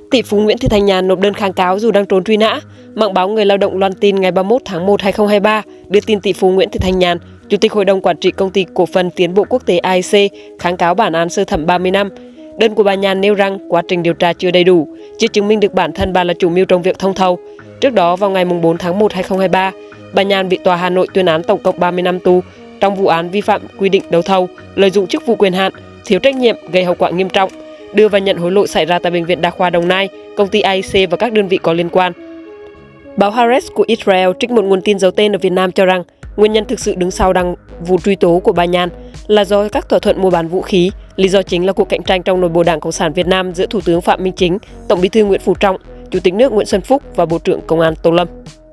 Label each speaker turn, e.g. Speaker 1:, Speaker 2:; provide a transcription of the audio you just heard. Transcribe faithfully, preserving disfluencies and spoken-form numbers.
Speaker 1: Tỷ phú Nguyễn Thị Thanh Nhàn nộp đơn kháng cáo dù đang trốn truy nã. Mạng báo Người Lao động loan tin ngày ba mươi mốt tháng một năm hai nghìn không trăm hai mươi ba đưa tin tỷ phú Nguyễn Thị Thanh Nhàn, Chủ tịch Hội đồng Quản trị Công ty Cổ phần Tiến bộ Quốc tế a i xê, kháng cáo bản án sơ thẩm ba mươi năm. Đơn của bà Nhàn nêu rằng quá trình điều tra chưa đầy đủ, chưa chứng minh được bản thân bà là chủ mưu trong việc thông thầu. Trước đó, vào ngày bốn tháng một năm hai nghìn không trăm hai mươi ba, bà Nhàn bị Tòa Hà Nội tuyên án tổng cộng ba mươi năm tù trong vụ án vi phạm quy định đấu thầu, lợi dụng chức vụ quyền hạn, thiếu trách nhiệm gây hậu quả nghiêm trọng, đưa và nhận hối lộ xảy ra tại Bệnh viện Đa khoa Đồng Nai, công ty a i xê và các đơn vị có liên quan. Báo Haaretz của Israel trích một nguồn tin giấu tên ở Việt Nam cho rằng nguyên nhân thực sự đứng sau đăng vụ truy tố của bà Nhàn là do các thỏa thuận mua bán vũ khí. Lý do chính là cuộc cạnh tranh trong nội bộ Đảng Cộng sản Việt Nam giữa Thủ tướng Phạm Minh Chính, Tổng Bí thư Nguyễn Phú Trọng, Chủ tịch nước Nguyễn Xuân Phúc và Bộ trưởng Công an Tô Lâm.